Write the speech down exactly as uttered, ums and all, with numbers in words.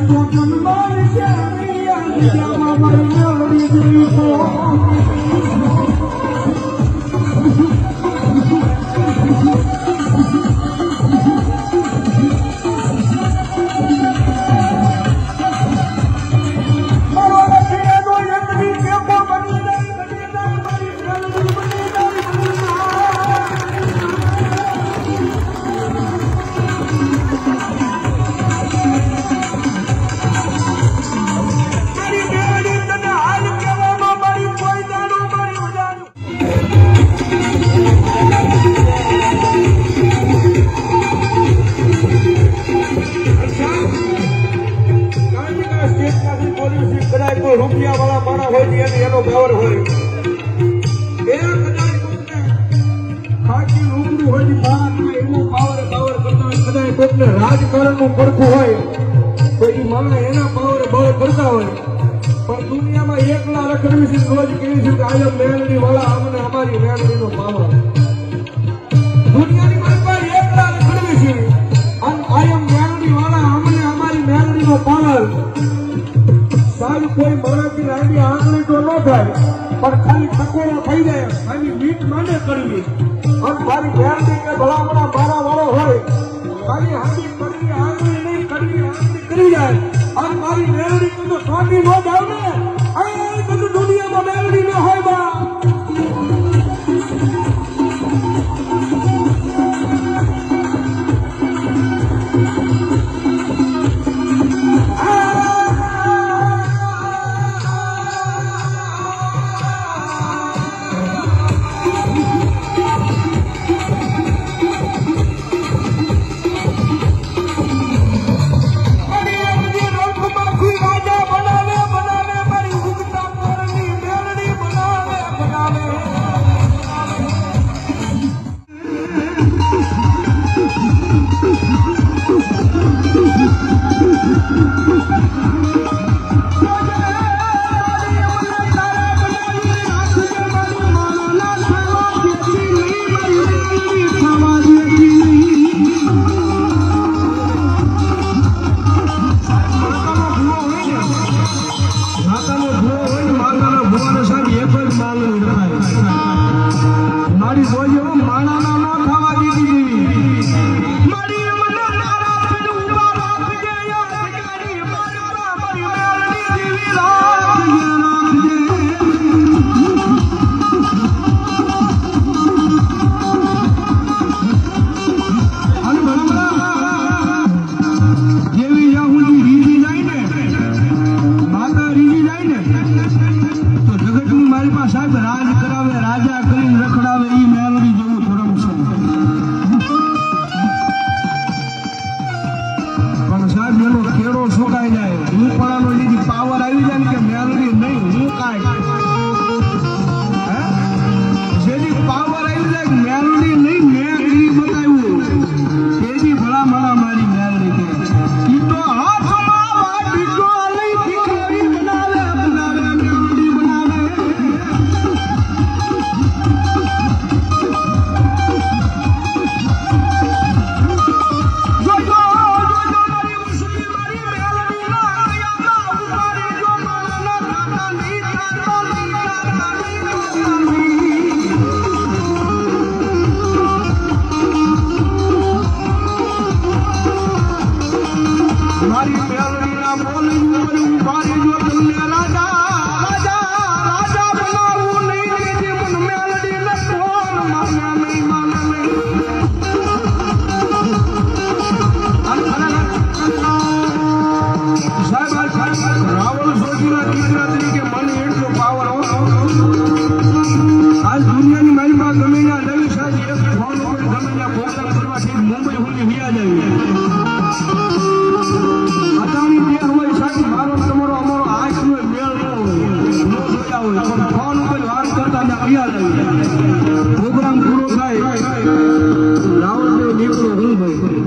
રૂપિયા વાળા માણા હોય ને એનો પાવર હોય એ કદાચ ખાકી રૂબરૂ હોય ભારતમાં એવો પાવર પાવર કરતા હોય કદાચ કોઈને રાજકારણનું પડખું હોય તો એ માણા એના પાવર બળ કરતા હોય પણ દુનિયામાં એકલા રખડવી છે રોજ કેવી છે કે આયમ મેળવી વાળા અમને અમારી મેળવીનો પાવર દુનિયાની માલમાં એકલા રખડવી છે અને આયમ મેળવી વાળા અમને અમારી મેળવીનો પાવર સારું કોઈ માણસની રાંડી આંગળી તો ન થાય પણ ખાલી ટકોરો થઈ જાય ખાલી મીટ માંડે કરવી અને મારી મેળવી કે ભલામણા મારા વાળો હોય ખાલી હાંડી કરવી આંગળી નહીં કરવી આંગળી કરી જાય અને મારી મેળવી તો સ્વામી ન જાવ ને અહીં બધું દુનિયામાં મેળવી ન હોય બા પ્રોગ્રામ પૂરો થાય રાવણ નીકળો હું ભાઈ